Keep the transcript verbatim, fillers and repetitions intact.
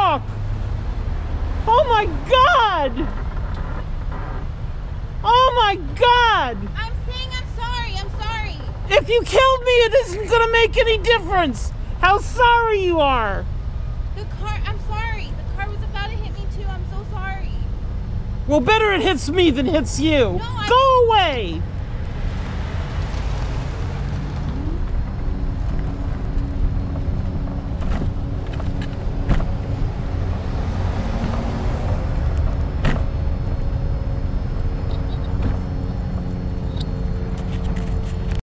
talk. Oh my God. Oh my God. I'm saying I'm sorry. I'm sorry. If you killed me, it isn't going to make any difference how sorry you are. The car, I'm sorry. The car was about to hit me too. I'm so sorry. Well, better it hits me than hits you. No, I- Go away.